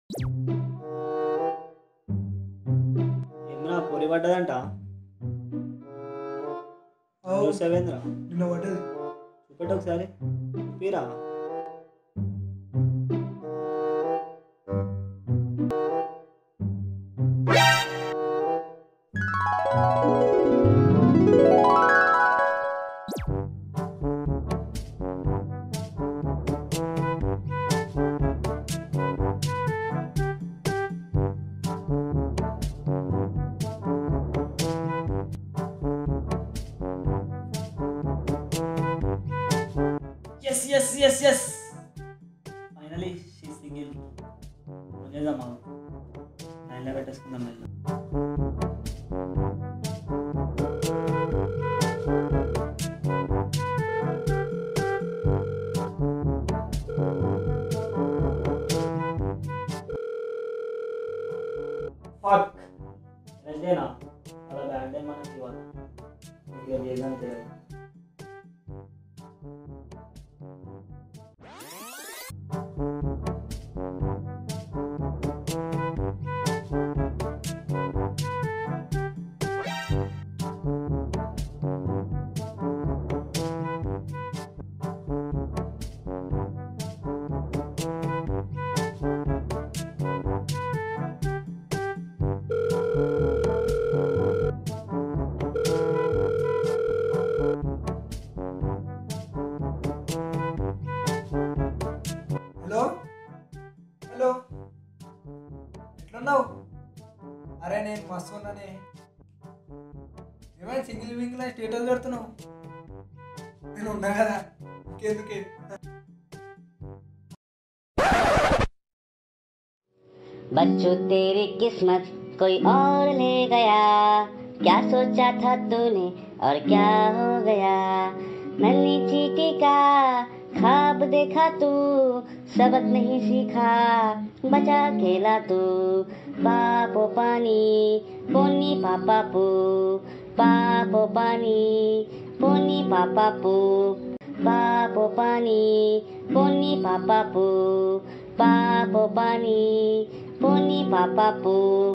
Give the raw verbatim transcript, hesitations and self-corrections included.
ఏమరా పొరి పడ్డదంట అవు చూసావేంద్ర నిన్న పడ్డది. చూపెట్టు ఒకసారి చూపిరా. Yes yes yes yes finally she single. చేద్దాం మాకు లైన్లో పెట్టేసుకుందాం మెల్ల. ఫక్ రెండేనా అలా బ్యాడ్ డే మనకి ఇవాళ ఇక చేద్దాం తెలియదు. హలో హలో ఎట్లున్నావు? అరే నేను మస్తు ఉన్నానే. ఏమైనా సింగిల్ వింగిల్ స్టేటస్ పెడుతున్నావు? నేను ఉన్నా కదా, ఇంకెందుకే. बच्चों तेरी किस्मत कोई और ले गया, क्या सोचा था तूने और क्या हो गया। नन्ही चींटी का ख्वाब देखा तू, सबक नहीं सीखा, बचा खेला तू। पापो पानी पोनी पापा पू, पापो पानी पोनी पापा पू, पापो पानी पोनी पापा पू, पापो पानी पोनी पापा पू।